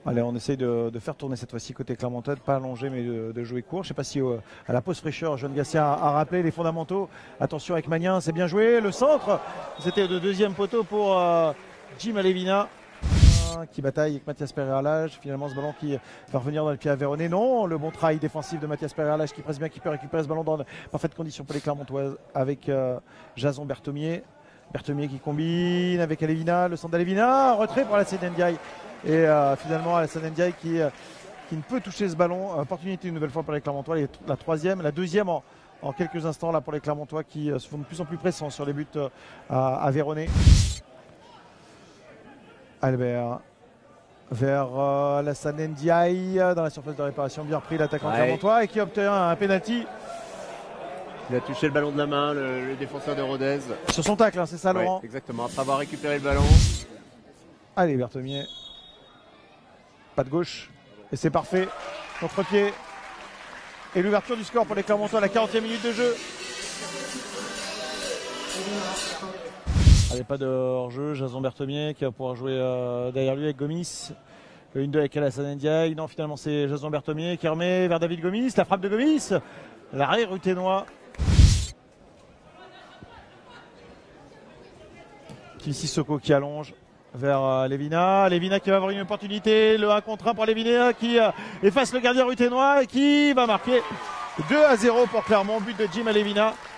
Allez, on essaye de faire tourner cette fois-ci côté Clermontois, de pas allonger mais de jouer court. Je ne sais pas si à la pause fraîcheur, John Gassia a rappelé les fondamentaux. Attention avec Magnin, c'est bien joué. Le centre, c'était de deuxième poteau pour Jim Alevina qui bataille avec Mathias Pereira-Lage. Finalement, ce ballon qui va revenir dans le pied à Véronnet. Non, le bon travail défensif de Mathias Pereira-Lage qui presse bien, qui peut récupérer ce ballon dans de parfaites conditions pour les Clermontoises avec Jason Berthomier. Berthomier qui combine avec Alevina, le centre d'Alevina, retrait pour Alassane Ndiaye. Et finalement Alassane Ndiaye qui ne peut toucher ce ballon. Opportunité une nouvelle fois pour les Clermontois. La deuxième en quelques instants là pour les Clermontois qui se font de plus en plus pressants sur les buts à Véronnet. Albert vers Alassane Ndiaye dans la surface de réparation, bien repris l'attaquant Clermontois et qui obtient un penalty. Il a touché le ballon de la main, le défenseur de Rodez. Sur son tacle, hein, c'est ça Laurent? Exactement, après avoir récupéré le ballon. Allez Berthomier. Pas de gauche. Et c'est parfait. Contre-pied. Et l'ouverture du score pour les Clermontois à la 40e minute de jeu. Allez, pas de hors-jeu. Jason Berthomier qui va pouvoir jouer derrière lui avec Gomis. Une 2 avec Alassane Ndiaye. Non, finalement c'est Jason Berthomier qui remet vers David Gomis. La frappe de Gomis. L'arrêt ruténois. Sissoko qui allonge vers Levina. Levina qui va avoir une opportunité. Le 1 contre 1 pour Levina qui efface le gardien ruténois et qui va marquer 2-0 pour Clermont. But de Jim Alevina.